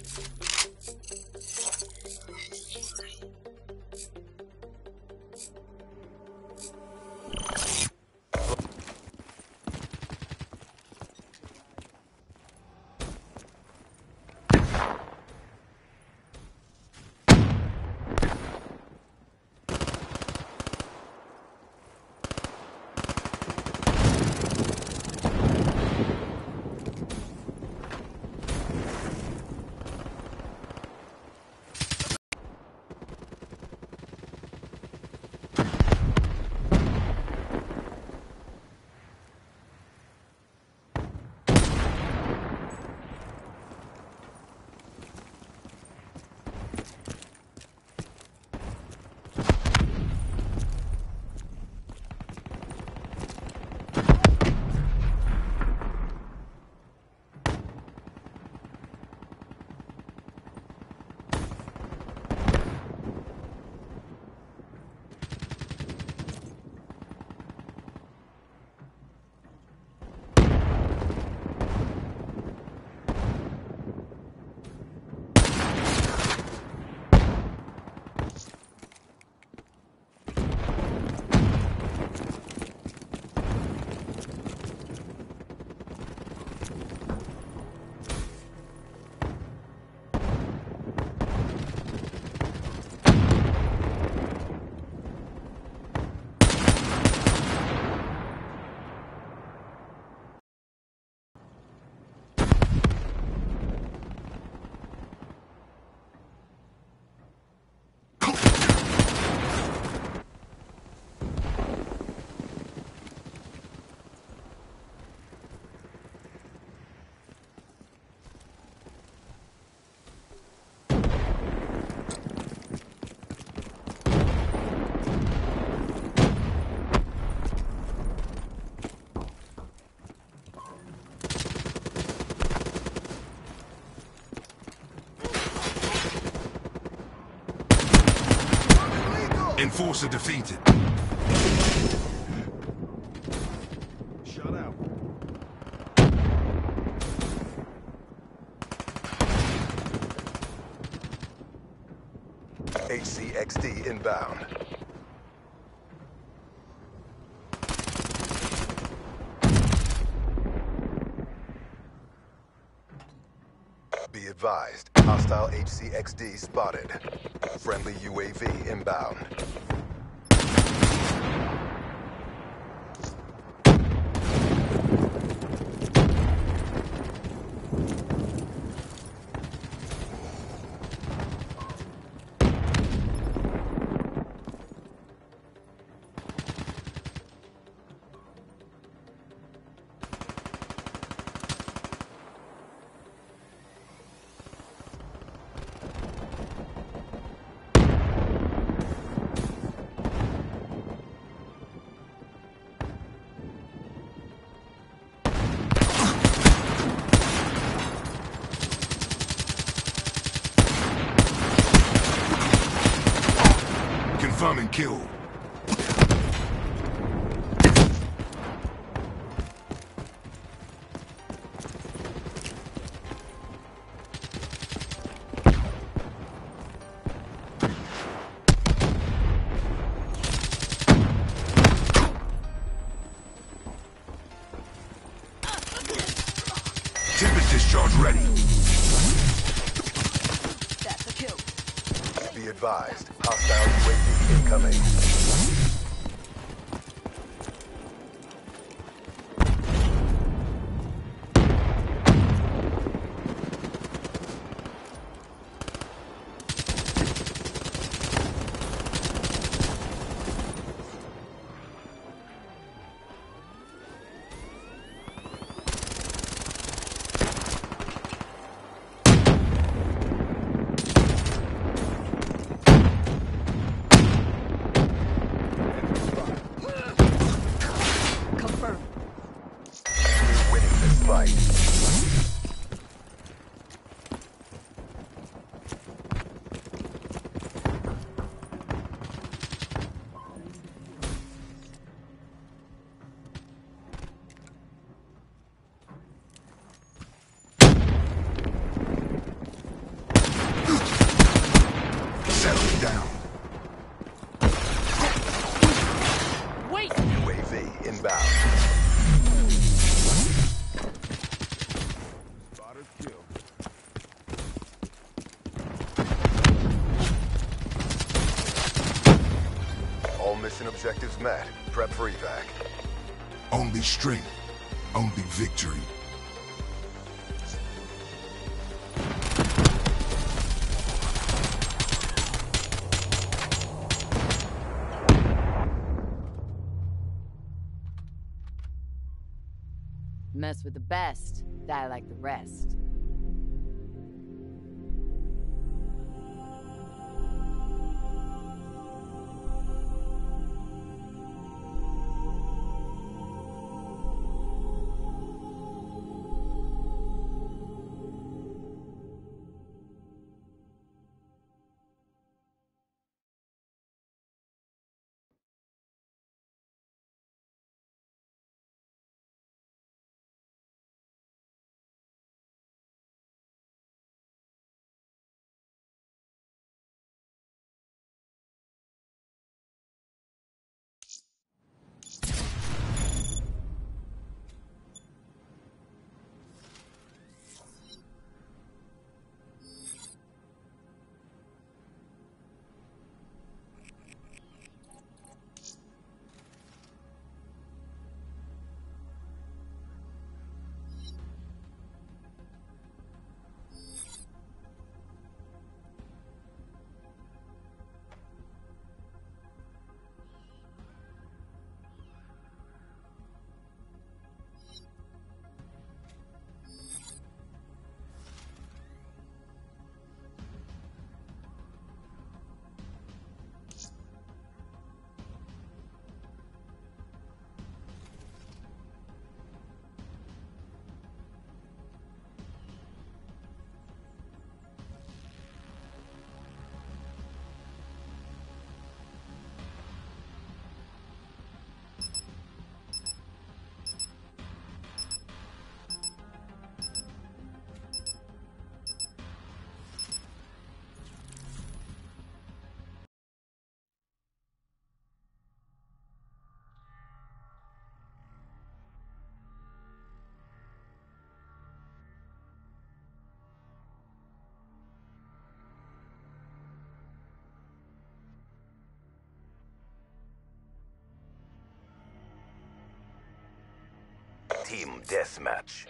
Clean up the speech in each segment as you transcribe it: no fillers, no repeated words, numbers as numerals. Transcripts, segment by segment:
Enforcer defeated. Shut out. HCXD inbound. Be advised, hostile HCXD spotted. Friendly UAV inbound. Confirming kill. Tempest discharge ready. That's a kill. Be advised, hostile UAV incoming. Objectives met. Prep for evac. Only strength. Only victory. Mess with the best, die like the rest. Team deathmatch.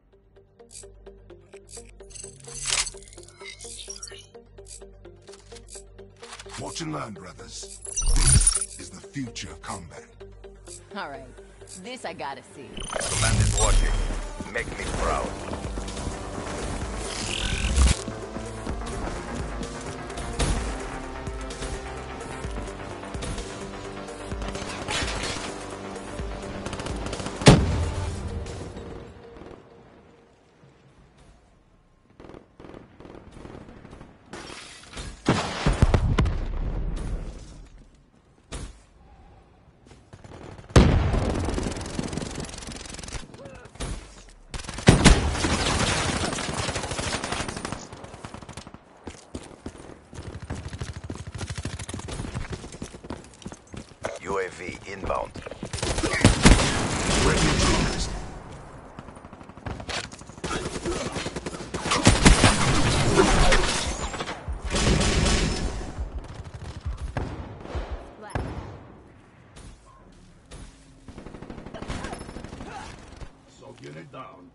Watch and learn, brothers. This is the future of combat. Alright, this I gotta see. Command is watching. Make me proud. UAV inbound. Recognized. So unit down.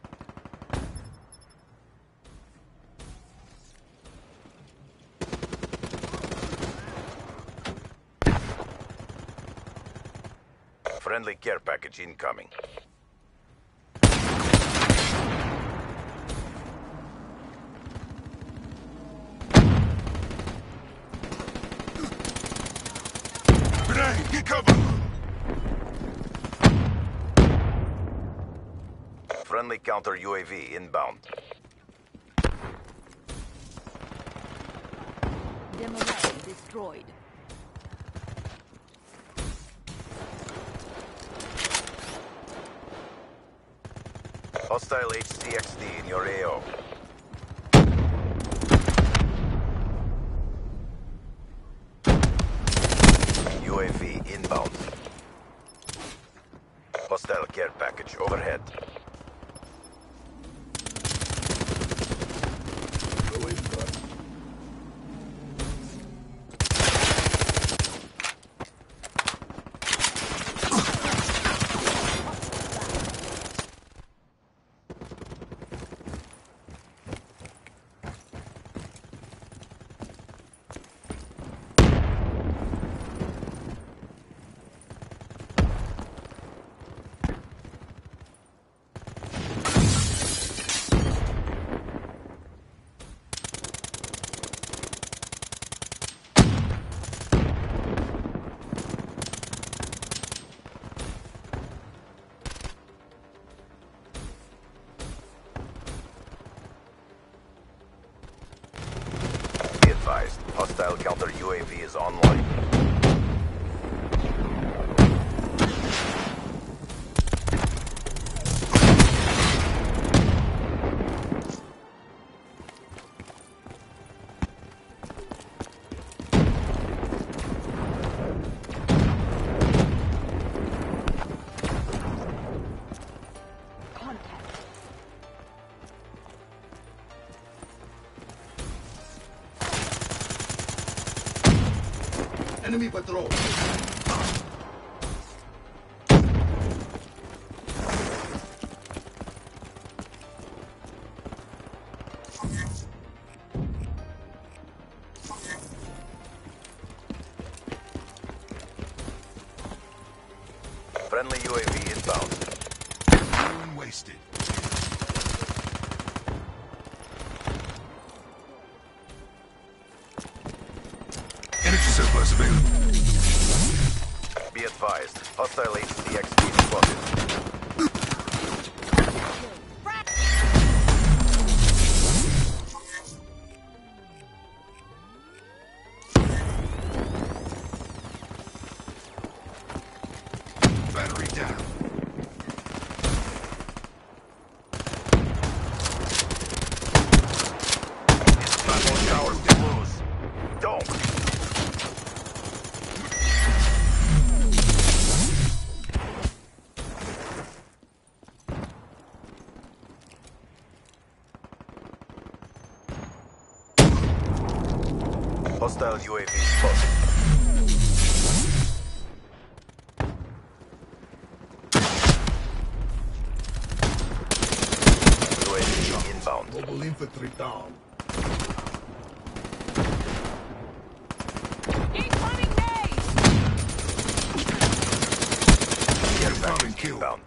Friendly care package incoming. Grenade, get cover! Friendly counter UAV inbound. Demo wagon destroyed. Hostile HCXD in your AO. UAV inbound. Hostile care package overhead. Go in, bro. counter UAV is online. Enemy patrol. Friendly UAV inbound. Fuel wasted. Energy surplus available. Be advised, hostile HCXD spotted. Battery down. Battle towers to lose. Don't. Hostile UAV spotted. UAV inbound. Mobile infantry down. Incoming nade! Care Confirming package kill. inbound.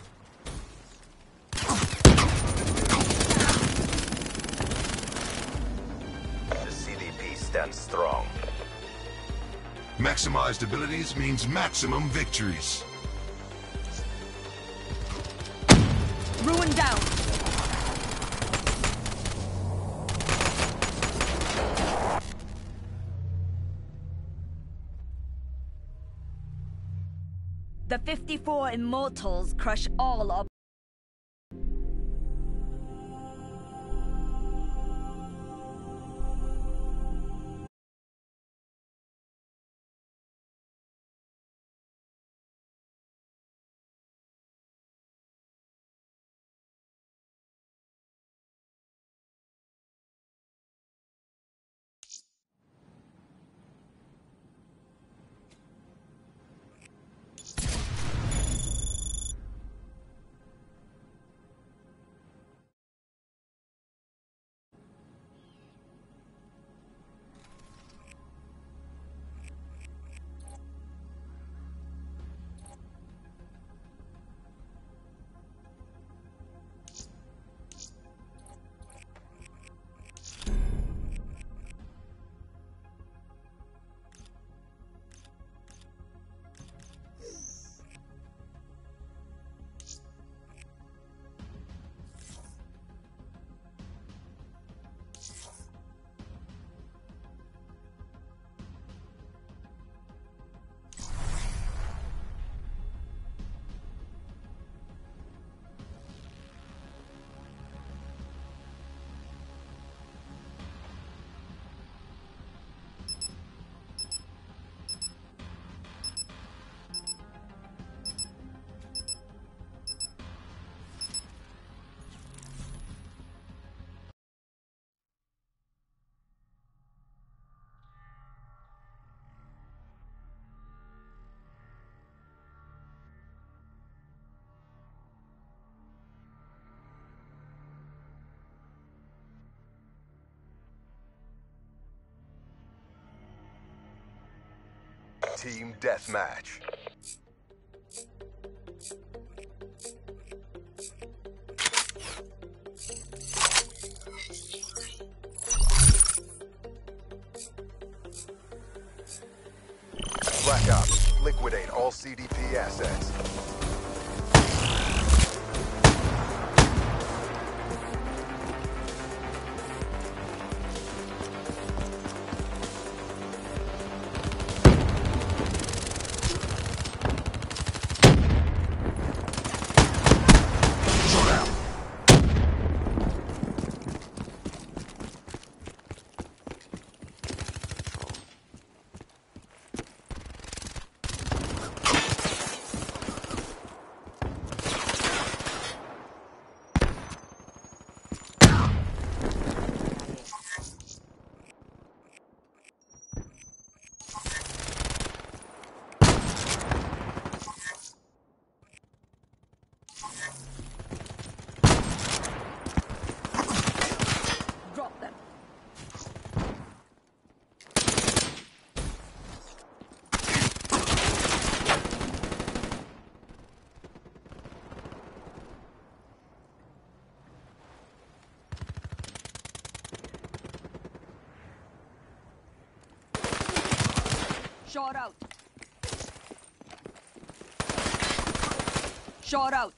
The CDP stands strong. Maximized abilities means maximum victories. Ruin down! The 54 Immortals crush all of Team Deathmatch. Black Ops, liquidate all CDP assets. Shot out. Shot out.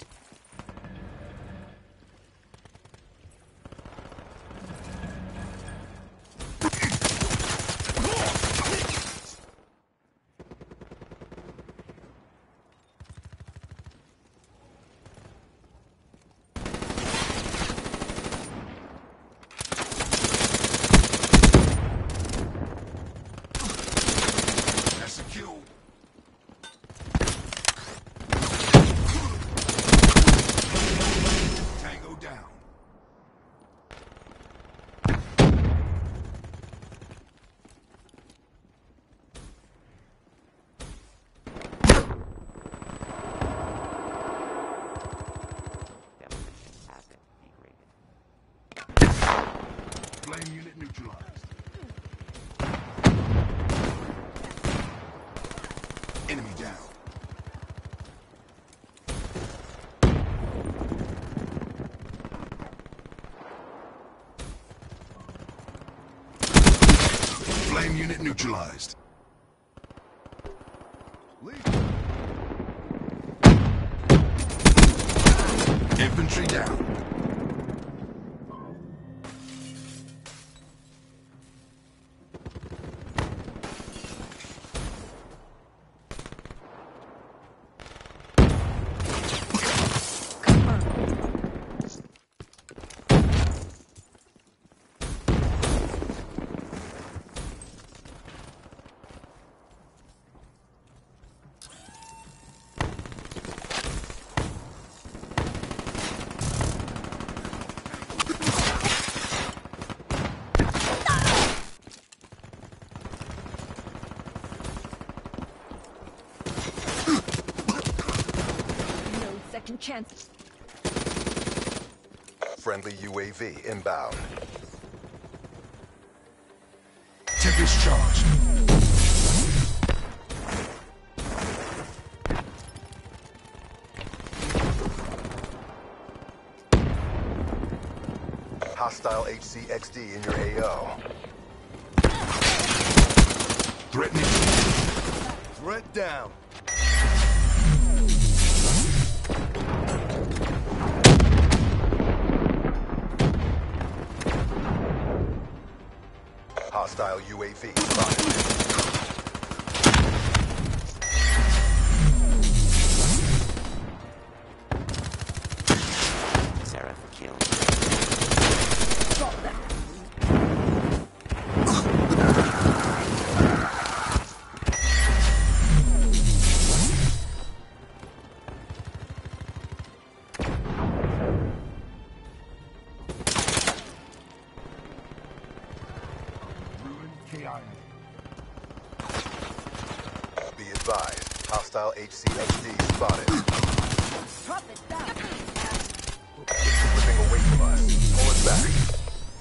That's a kill. Tango down. Flame unit neutralized. Enemy down. Flame unit neutralized. Infantry down. No second chance. Friendly UAV inbound. Tempest charged. Hostile HCXD in your AO. Threatening. Threat down. Hostile UAV spotted. Sarah for kill. Drop that. Ruin KIA. Be advised. Hostile HCXD spotted. Drop it down. It's slipping away from us. Pull it back.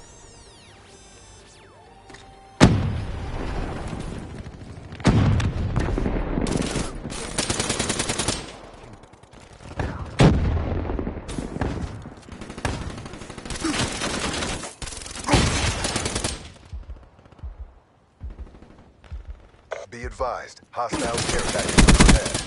Be advised. Hostile care package overhead.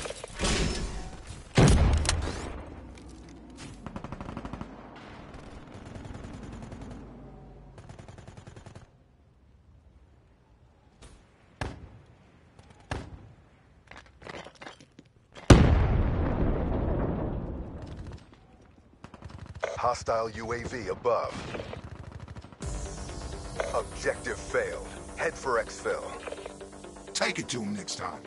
Hostile UAV above. Objective failed. Head for exfil. Take it to him next time.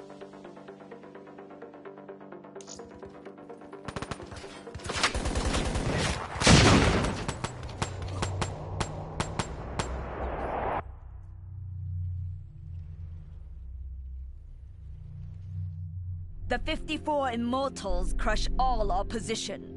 The 54 Immortals crush all opposition.